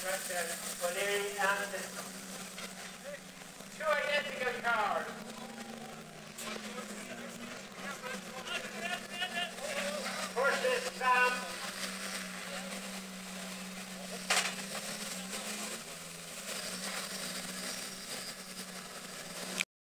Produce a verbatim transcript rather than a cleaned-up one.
O'Leary and the two identical cars. First is Sam